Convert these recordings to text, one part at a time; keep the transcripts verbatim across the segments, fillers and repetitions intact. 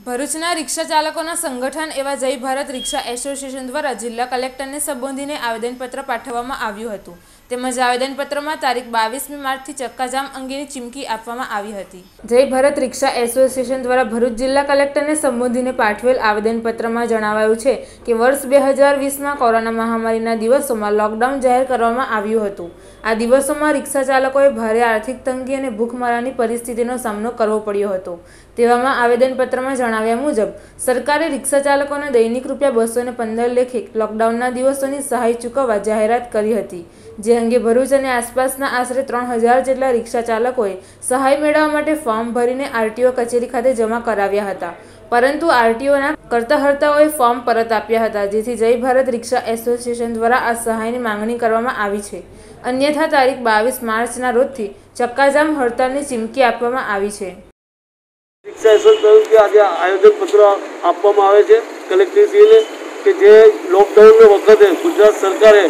ભરૂચના રિક્ષા ચાલકોના સંગઠન એવા જય ભારત રિક્ષા એસોસિએશન દ્વારા જિલ્લા કલેક્ટરને સંબોધીને આવેદનપત્ર પાઠવવામાં આવ્યું હતું। તેમજ આવેદનપત્રમાં તારીખ બાવીસમી માર્ચથી ચક્કાજામ અંગેની ચીમકી આપવામાં આવી હતી। જય ભારત રિક્ષા એસોસિએશન દ્વારા ભરૂચ જિલ્લા કલેક્ટરને સંબોધીને પાઠવેલ આવેદનપત્રમાં જણાવાયું છે કે વર્ષ બે હજાર વીસમાં કોરોના મહામારીના દિવસોમાં લોકડાઉન જાહેર કરવામાં આવ્યું હતું। આ દિવસોમાં રિક્ષા ચાલકોએ ભારે આર્થિક તંગી અને ભૂખમરાની પરિસ્થિતિનો સામનો કરવો પડ્યો હતો। તેવામાં આવેદનપત્રમાં જણાવ્યા મુજબ સરકારે રિક્ષા ચાલકોને દૈનિક રૂપિયા બસો ને પંદર લેખે લોકડાઉનના દિવસોની સહાય ચૂકવવા જાહેરાત કરી હતી, જે અંગે ભરૂચ અને આસપાસના આશરે ત્રણ હજાર જેટલા રિક્ષા ચાલકોએ સહાય મેળવવા માટે ફોર્મ ભરીને આરટીઓ કચેરી ખાતે જમા કરાવ્યા હતા, પરંતુ આરટીઓના કરતાહર્તાઓએ ફોર્મ પરત આપ્યા હતા, જેથી જય ભારત રિક્ષા એસોસિએશન દ્વારા આ સહાયની માંગણી કરવામાં આવી છે। અન્યથા તારીખ બાવીસ માર્ચના રોજથી ચક્કાજામ હડતાલની ચીમકી આપવામાં આવી છે। રિક્ષા એસોસિએશન કે આજે આયોજન પત્ર આપવામાં આવે છે કલેક્ટરશ્રીને કે જે લોકડાઉનના વખતે ગુજરાત સરકારે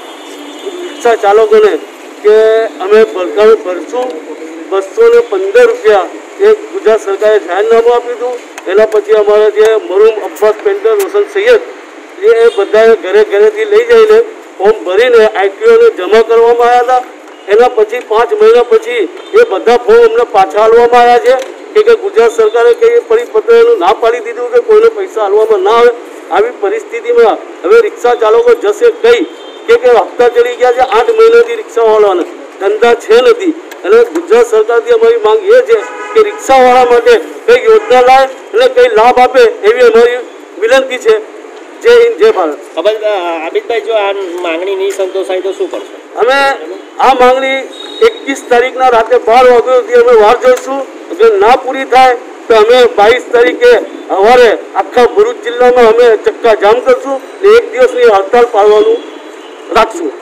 રિક્ષા ચાલકોને કે અમે ભરગામ ભરશું બસો ને પંદર રૂપિયા એ ગુજરાત સરકારે જાહેરનામું આપ્યું હતું। એના પછી અમારા જે મરૂમ અબ્બાસ પેન્ટર રોશન સૈયદ એ બધાએ ઘરે ઘરેથી લઈ જઈને ફોર્મ ભરીને આઈટીઓને જમા કરવામાં આવ્યા હતા। એના પછી પાંચ મહિના પછી એ બધા ફોર્મ અમને પાછા આપવામાં આવ્યા છે કે ગુજરાત સરકારે કઈ પરિપત્રનું ના પાડી દીધું કે કોઈને પૈસા આપવામાં ના આવે। આવી પરિસ્થિતિમાં હવે રિક્ષા ચાલકો જશે કઈ કે કે હપ્તા ચડી ગયા છે, આઠ મહિનાથી રિક્ષાવાળાને ધંધા છે નથી, અને ગુજરાત સરકારથી અમારી માંગ એ છે કે રિક્ષાવાળા માટે કઈ યોજના લાવે અને કઈ લાભ આપે એવી અમારી વિનંતી છે। જય હિન્દ, જય ભારત। આબિદભાઈ, જો આ માંગણી નહીં સંતોષાય તો શું કરશો? અમે આ માંગણી એકવીસ તારીખના રાતે બાર વાગ્યા સુધી અમે વાર જોઈશું। અગર ના પૂરી થાય તો અમે બાવીસ તારીખે સવારે આખા ભરૂચ જિલ્લામાં અમે ચક્કા જામ કરશું, એક દિવસની હડતાલ પાડવાનું રાખશું।